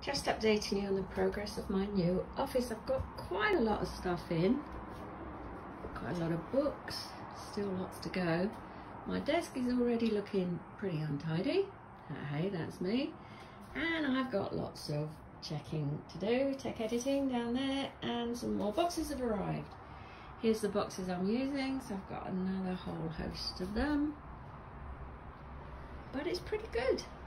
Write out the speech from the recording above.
Just updating you on the progress of my new office. I've got quite a lot of stuff in, quite a lot of books, still lots to go. My desk is already looking pretty untidy. Hey, that's me. And I've got lots of checking to do, tech editing down there, and some more boxes have arrived. Here's the boxes I'm using, so I've got another whole host of them. But it's pretty good.